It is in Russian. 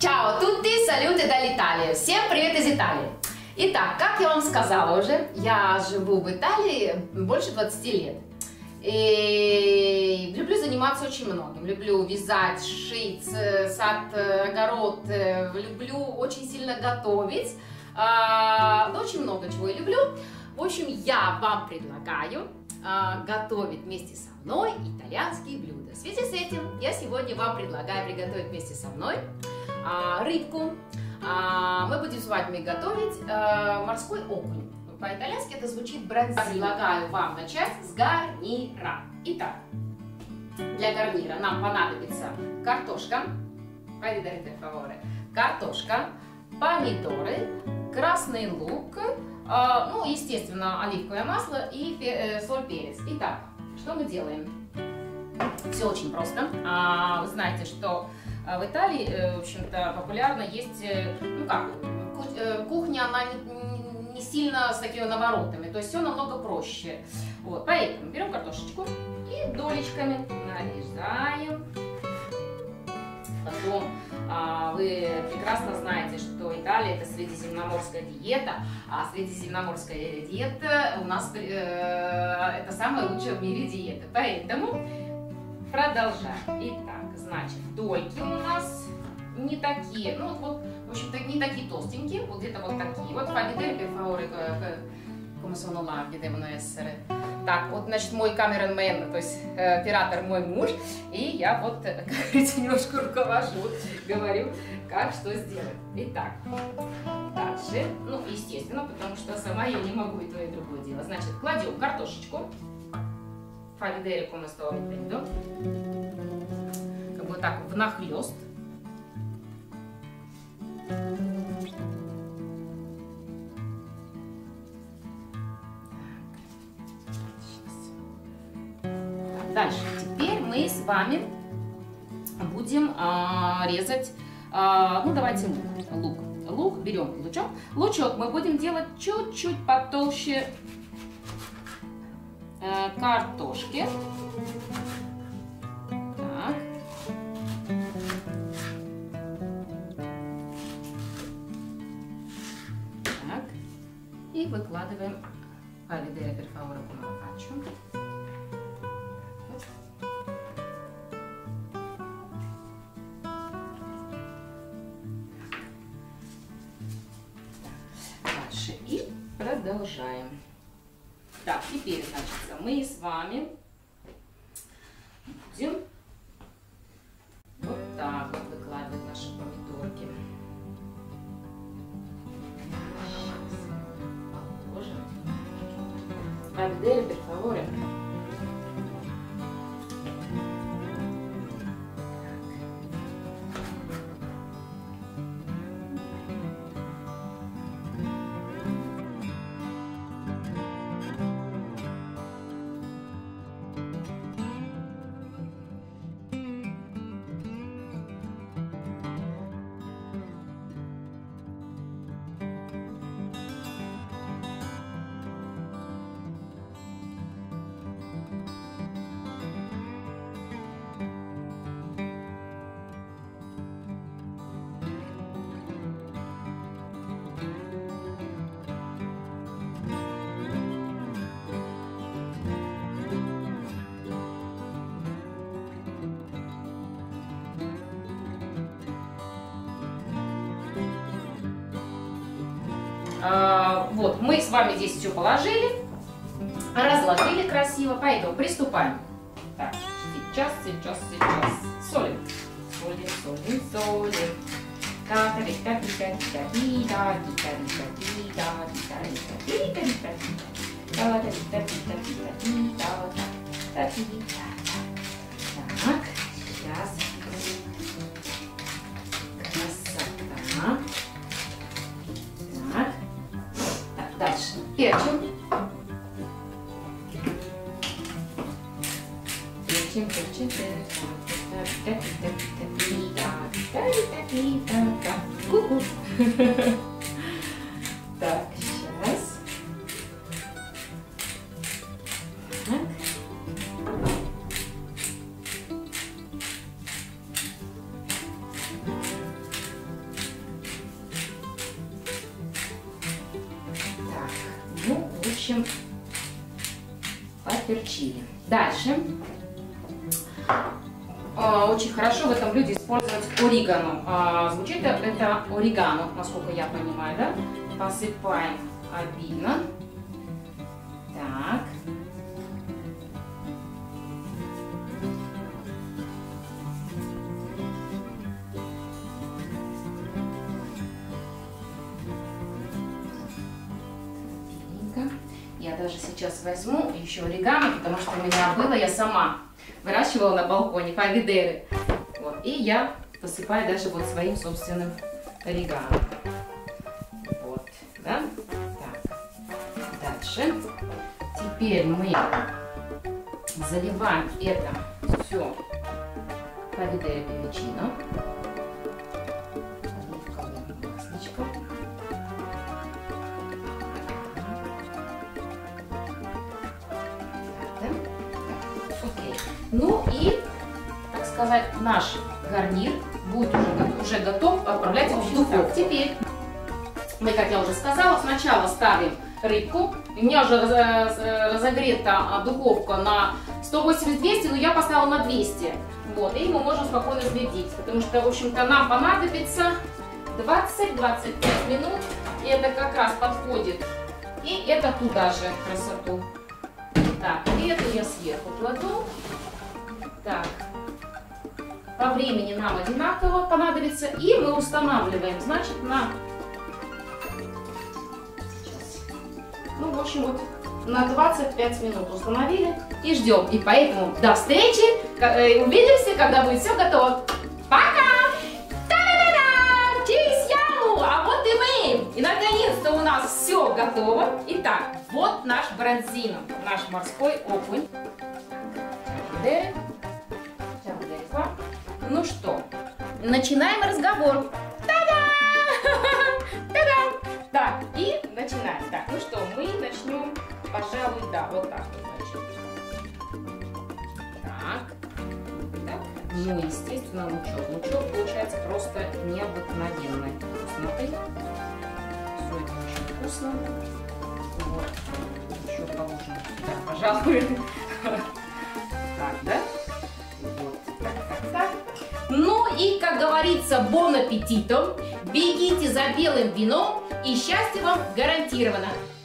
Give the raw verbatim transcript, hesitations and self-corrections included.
Ciao a tutti, салюты dall'Italia. Всем привет из Италии. Итак, как я вам сказала уже, я живу в Италии больше двадцати лет. И люблю заниматься очень многим. Люблю вязать, шить, сад, огород. Люблю очень сильно готовить. Да, очень много чего я люблю. В общем, я вам предлагаю готовить вместе со мной итальянские блюда. В связи с этим я сегодня вам предлагаю приготовить вместе со мной рыбку. Мы будем с вами готовить морской окунь. По-итальянски это звучит бронзина. Предлагаю вам начать с гарнира. Итак, для гарнира нам понадобится картошка, картошка, помидоры, красный лук, ну, естественно, оливковое масло и соль, перец. Итак, что мы делаем? Все очень просто. Вы знаете, что в Италии, в общем-то, популярно есть, ну как, кухня, она не, не сильно с такими наворотами, то есть все намного проще. Вот, поэтому берем картошечку и долечками нарезаем. Потом а, вы прекрасно знаете, что Италия это средиземноморская диета, а средиземноморская диета у нас э, это самая лучшая в мире диета. Поэтому продолжаем. Итак, значит, дольки у нас не такие, ну вот, в общем-то, не такие толстенькие, вот где-то вот такие. Вот помидоры, per favore, come sono larghi devono essere. Так, вот, значит, мой камерамен, то есть э, оператор мой муж, и я вот, как говорится, немножко руковожу, говорю, как что сделать. Итак, дальше, ну, естественно, потому что сама я не могу и то, и другое делать. Значит, кладем картошечку, fa vedere come sto mettendo, как бы так внахлёст. Дальше, теперь мы с вами будем а, резать, а, ну давайте лук. Лук, лук берем лучок. Лучок мы будем делать чуть-чуть потолще э, картошки. Так. Так. И выкладываем. Fa vedere per favore come lo faccio. И продолжаем. Так, теперь, значит, мы с вами будем вот так вот выкладывать наши помидорки. Положим. Fa vedere per favore. А, вот, мы с вами здесь все положили, разложили красиво, поэтому приступаем. Так, сейчас, сейчас, сейчас. Солим. Солим, солим, солим. Так, сейчас. Красота. Дальше перчим. Перчим, перчим, перчим. Ку-ку. Так, сейчас. Так. общем, поперчили. Дальше. Очень хорошо в этом блюде использовать орегано. Звучит это орегано, насколько я понимаю, да? Посыпаем обильно. Так. Я даже сейчас возьму еще орегано, потому что у меня было, я сама выращивала на балконе помидоры. Вот, и я посыпаю даже вот своим собственным орегано. Вот, да? Так. Дальше. Теперь мы заливаем это все помидоры певичино. Оливковым масличком. Ну и, так сказать, наш гарнир будет уже, уже готов отправлять его в духовку. Теперь мы, как я уже сказала, сначала ставим рыбку. У меня уже разогрета духовка на сто восемьдесят - двести, но я поставила на двести. Вот, и мы можем спокойно следить, потому что, в общем-то, нам понадобится двадцать - двадцать пять минут. И это как раз подходит. И это туда же красоту. Так, и эту я сверху кладу. Так, по времени нам одинаково понадобится, и мы устанавливаем, значит, на, сейчас, ну, в общем, вот на двадцать пять минут установили и ждем. И поэтому до встречи, увидимся, когда будет все готово. Пока! Та-да-да-да! Через яму! А вот и мы! И наконец-то у нас все готово. Итак, вот наш бронзино, наш морской окунь. Ну что, начинаем разговор. Та-дам! Та-дам! Так, и начинаем. Так, ну что, мы начнем, пожалуй, да, вот так вот начнем. Так, так, ну, естественно, лучок. Лучок получается просто необыкновенный. Вкуснотой. Все это очень вкусно. Вот, еще положим. Да, пожалуй. Так, да? Вот, так, так, так. Ну и, как говорится, бон аппетитом, бегите за белым вином, и счастье вам гарантировано.